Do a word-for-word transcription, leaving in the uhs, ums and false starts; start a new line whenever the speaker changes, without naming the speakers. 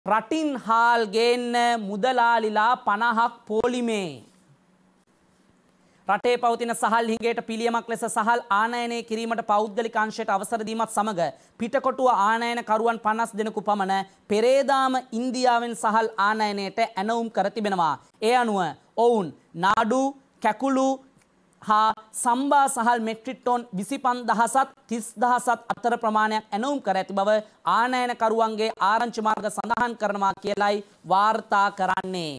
රටින් හාල් ගේන්න මුදලාලිලා පනහක් පෝලිමේ. රටේ පවතින සහල් හිඟයට පිළියමක් ලෙස සහල් ආනයනය කිරීමට පෞද්ගලික අංශයට අවසර දීමත් සමග පිටකොටුව ආනයන කරුවන් පනස් දෙනෙකු පමණ පෙරේදාම ඉන්දියාවෙන් සහල් ආනයනයට ඇනවුම් කර තිබෙනවා. ඒ අනුව ඔවුන් නාඩු කැකුළු හා සම්බා සහල් මෙට්‍රික් ටොන් විසිපන්දහසත් තිස්දහසත් අතර ප්‍රමාණයක් ඇනවුම් කර ඇති බව ආනයනකරුවන්ගේ ආරංචි මාර්ග සඳහන් කරනවා කියලයි වාර්තා කරන්නේ.